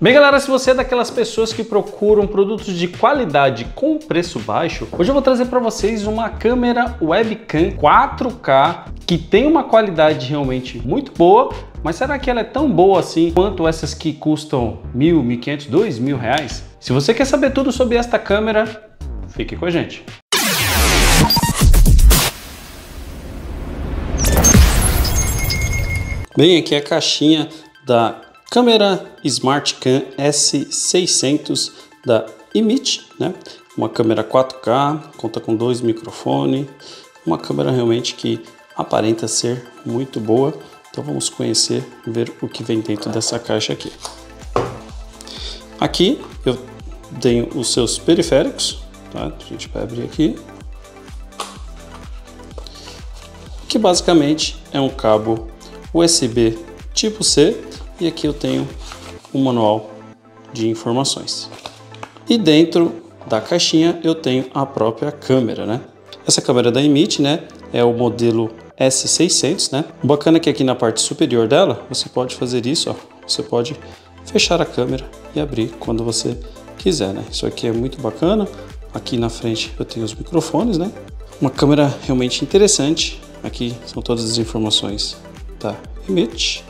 Bem, galera, se você é daquelas pessoas que procuram produtos de qualidade com preço baixo, hoje eu vou trazer para vocês uma câmera webcam 4K que tem uma qualidade realmente muito boa, mas será que ela é tão boa assim quanto essas que custam R$1.000, R$1.500, R$2.000? Se você quer saber tudo sobre esta câmera, fique com a gente. Bem, aqui é a caixinha da câmera SmartCam S600 da IMIT, né? Uma câmera 4K, conta com 2 microfones, uma câmera realmente que aparenta ser muito boa. Então vamos conhecer, ver o que vem dentro dessa caixa aqui. Aqui eu tenho os seus periféricos, tá? A gente vai abrir aqui, que basicamente é um cabo USB tipo C, e aqui eu tenho um manual de informações. E dentro da caixinha eu tenho a própria câmera, né? Essa câmera da IMIT, né, é o modelo S600, né? O bacana é que aqui na parte superior dela você pode fazer isso, ó. Você pode fechar a câmera e abrir quando você quiser, né? Isso aqui é muito bacana. Aqui na frente eu tenho os microfones, né? Uma câmera realmente interessante. Aqui são todas as informações da IMIT.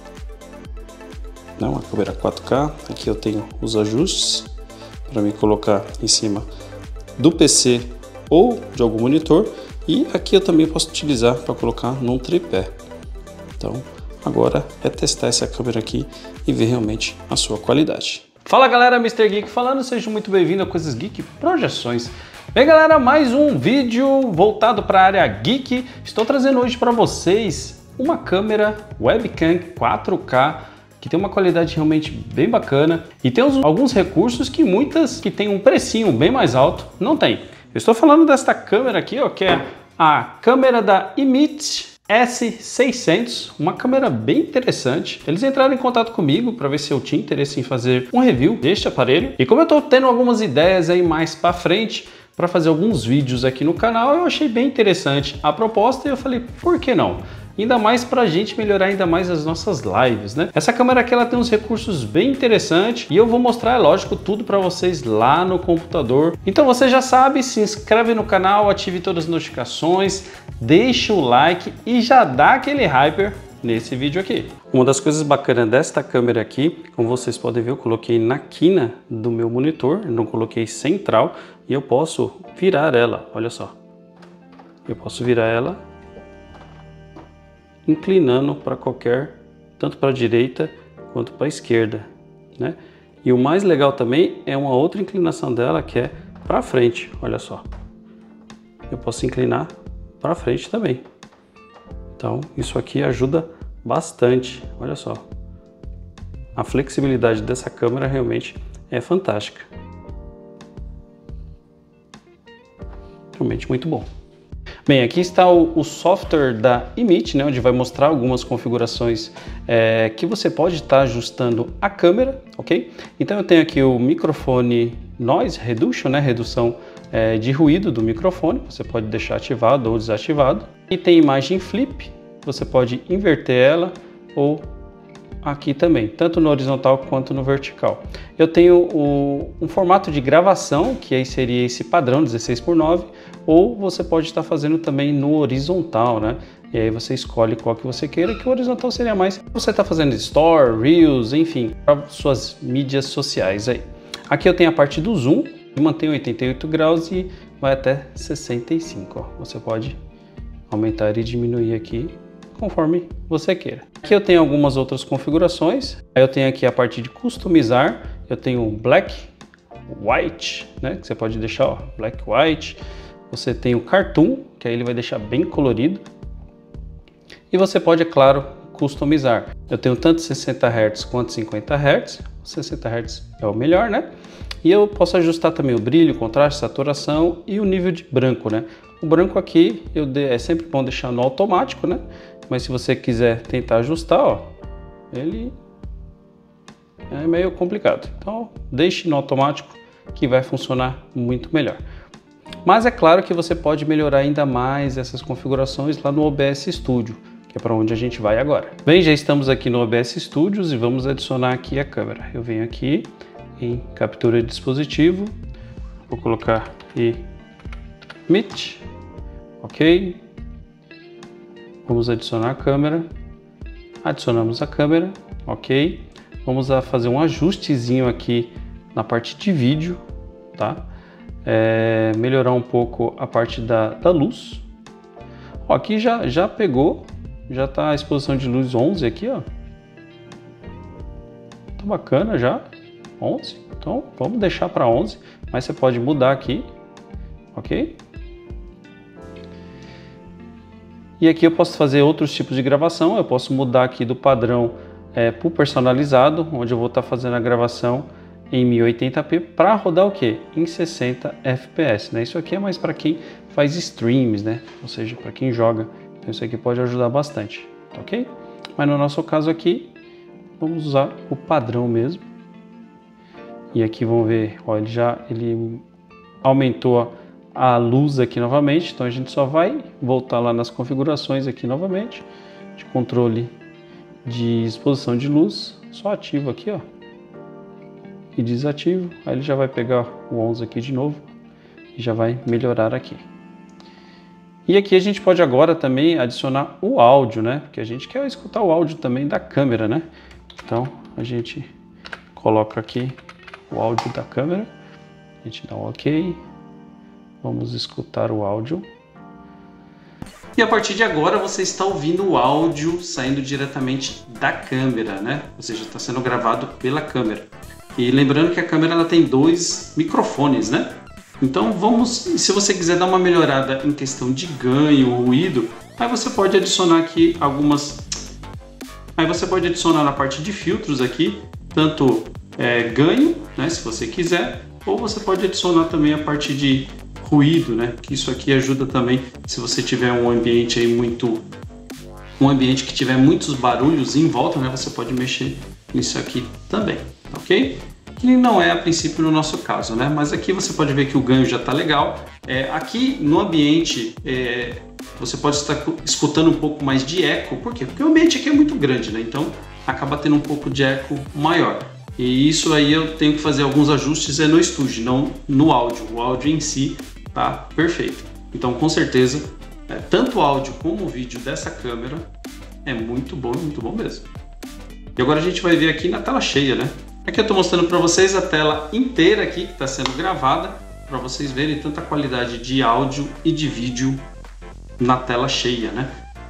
Uma câmera 4K. Aqui eu tenho os ajustes para me colocar em cima do PC ou de algum monitor, e aqui eu também posso utilizar para colocar num tripé. Então agora é testar essa câmera aqui e ver realmente a sua qualidade. Fala galera, Mr. Geek falando, seja muito bem-vindo a Coisas Geek Projeções. Bem galera, mais um vídeo voltado para a área geek. Estou trazendo hoje para vocês uma câmera webcam 4K que tem uma qualidade realmente bem bacana e tem alguns recursos que muitas que tem um precinho bem mais alto não tem. Eu estou falando desta câmera aqui, ó, que é a câmera da IMIT S600, uma câmera bem interessante. Eles entraram em contato comigo para ver se eu tinha interesse em fazer um review deste aparelho, e como eu estou tendo algumas ideias aí mais para frente para fazer alguns vídeos aqui no canal, eu achei bem interessante a proposta e eu falei, por que não? Ainda mais para a gente melhorar ainda mais as nossas lives, né? Essa câmera aqui ela tem uns recursos bem interessantes e eu vou mostrar, lógico, tudo para vocês lá no computador. Então você já sabe, se inscreve no canal, ative todas as notificações, deixa o like e já dá aquele hyper nesse vídeo aqui. Uma das coisas bacanas desta câmera aqui, como vocês podem ver, eu coloquei na quina do meu monitor, não coloquei central, e eu posso virar ela, olha só. Eu posso virar ela inclinando para qualquer, tanto para a direita quanto para a esquerda, né? E o mais legal também é uma outra inclinação dela, que é para frente, olha só. Eu posso inclinar para frente também. Então isso aqui ajuda bastante, olha só. A flexibilidade dessa câmera realmente é fantástica. Realmente muito bom. Bem, aqui está o software da IMIT, né, onde vai mostrar algumas configurações que você pode estar ajustando a câmera, ok? Então eu tenho aqui o microfone Noise Reduction, né, redução de ruído do microfone, você pode deixar ativado ou desativado. E tem imagem flip, você pode inverter ela ou aqui também, tanto no horizontal quanto no vertical. Eu tenho um formato de gravação, que aí seria esse padrão 16:9, ou você pode estar fazendo também no horizontal, né? E aí você escolhe qual que você queira, que o horizontal seria mais você está fazendo Store, Reels, enfim, para suas mídias sociais aí. Aqui eu tenho a parte do zoom, que mantém 88 graus e vai até 65, ó. Você pode aumentar e diminuir aqui conforme você queira. Aqui eu tenho algumas outras configurações. Aí eu tenho aqui a parte de customizar. Eu tenho black, white, né, que você pode deixar, ó, black, white. Você tem o cartoon, que aí ele vai deixar bem colorido. E você pode, é claro, customizar. Eu tenho tanto 60 Hz quanto 50 Hz. 60 Hz é o melhor, né? E eu posso ajustar também o brilho, contraste, saturação e o nível de branco, né? O branco aqui é sempre bom deixar no automático, né? Mas se você quiser tentar ajustar, ó, ele é meio complicado. Então deixe no automático que vai funcionar muito melhor. Mas é claro que você pode melhorar ainda mais essas configurações lá no OBS Studio, que é para onde a gente vai agora. Bem, já estamos aqui no OBS Studios e vamos adicionar aqui a câmera. Eu venho aqui em captura de dispositivo, vou colocar Meet, ok. Vamos adicionar a câmera, adicionamos a câmera, ok. Vamos fazer um ajustezinho aqui na parte de vídeo, tá? Melhorar um pouco a parte da luz. Ó, aqui já pegou, já tá a exposição de luz 11 aqui, ó. Tá bacana já, 11. Então vamos deixar para 11, mas você pode mudar aqui, ok? E aqui eu posso fazer outros tipos de gravação, eu posso mudar aqui do padrão para o personalizado, onde eu vou estar fazendo a gravação em 1080p para rodar o que? Em 60 fps, né? Isso aqui é mais para quem faz streams, né? Ou seja, para quem joga, então isso aqui pode ajudar bastante, ok? Mas no nosso caso aqui, vamos usar o padrão mesmo. E aqui vamos ver, ó, ele aumentou a luz aqui novamente, então a gente só vai voltar lá nas configurações aqui novamente, de controle de exposição de luz, só ativo aqui, ó, e desativo, aí ele já vai pegar o 11 aqui de novo e já vai melhorar aqui. E aqui a gente pode agora também adicionar o áudio, né, porque a gente quer escutar o áudio também da câmera, né, então a gente coloca aqui o áudio da câmera, a gente dá um ok. Vamos escutar o áudio. E a partir de agora você está ouvindo o áudio saindo diretamente da câmera, né? Ou seja, está sendo gravado pela câmera. E lembrando que a câmera ela tem 2 microfones, né? Então se você quiser dar uma melhorada em questão de ganho, ruído, aí você pode adicionar aqui Aí você pode adicionar na parte de filtros aqui, tanto ganho, né? Se você quiser, ou você pode adicionar também a parte de ruído, né? Que isso aqui ajuda também se você tiver um ambiente aí um ambiente que tiver muitos barulhos em volta, né? Você pode mexer nisso aqui também, ok? Que não é a princípio no nosso caso, né? Mas aqui você pode ver que o ganho já está legal. Aqui no ambiente você pode estar escutando um pouco mais de eco. Por quê? Porque o ambiente aqui é muito grande, né? Então acaba tendo um pouco de eco maior. E isso aí eu tenho que fazer alguns ajustes no estúdio, não no áudio. O áudio em si tá perfeito. Então, com certeza, tanto o áudio como o vídeo dessa câmera é muito bom mesmo. E agora a gente vai ver aqui na tela cheia, né? Aqui eu estou mostrando para vocês a tela inteira aqui que está sendo gravada, para vocês verem tanta qualidade de áudio e de vídeo na tela cheia, né?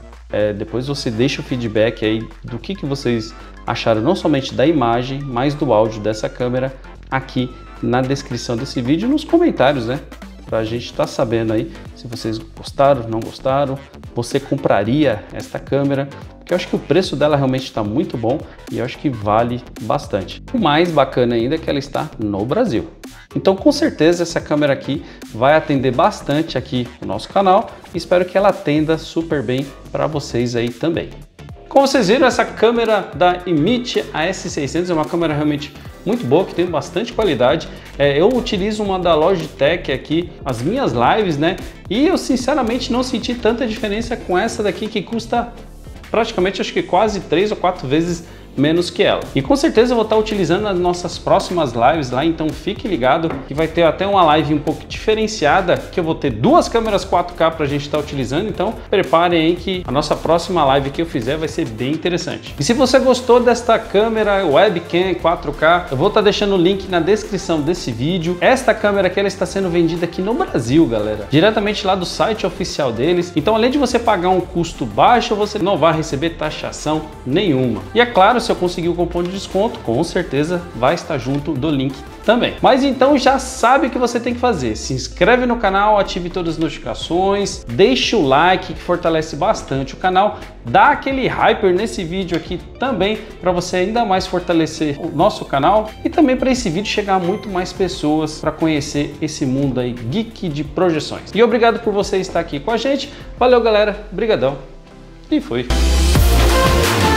Depois você deixa o feedback aí do que vocês acharam, não somente da imagem, mas do áudio dessa câmera aqui na descrição desse vídeo, nos comentários, né? Para a gente estar sabendo aí se vocês gostaram, não gostaram, você compraria esta câmera, porque eu acho que o preço dela realmente está muito bom e eu acho que vale bastante. O mais bacana ainda é que ela está no Brasil. Então com certeza essa câmera aqui vai atender bastante aqui no nosso canal e espero que ela atenda super bem para vocês aí também. Como vocês viram, essa câmera da Imit AS600 é uma câmera realmente muito boa, que tem bastante qualidade. Eu utilizo uma da Logitech aqui, as minhas lives, né? E eu sinceramente não senti tanta diferença com essa daqui que custa praticamente, acho que quase 3 ou 4 vezes menos que ela. E com certeza eu vou estar utilizando nas nossas próximas lives lá, então fique ligado que vai ter até uma live um pouco diferenciada, que eu vou ter 2 câmeras 4K para a gente estar utilizando, então preparem aí que a nossa próxima live que eu fizer vai ser bem interessante. E se você gostou desta câmera webcam 4K, eu vou estar deixando o link na descrição desse vídeo. Esta câmera aqui ela está sendo vendida aqui no Brasil, galera, diretamente lá do site oficial deles, então além de você pagar um custo baixo, você não vai receber taxação nenhuma. E é claro, se eu conseguir o cupom de desconto, com certeza vai estar junto do link também. Mas então já sabe o que você tem que fazer. Se inscreve no canal, ative todas as notificações, deixa o like que fortalece bastante o canal, dá aquele hyper nesse vídeo aqui também para você ainda mais fortalecer o nosso canal e também para esse vídeo chegar a muito mais pessoas para conhecer esse mundo aí geek de projeções. E obrigado por você estar aqui com a gente. Valeu, galera. Brigadão. E fui.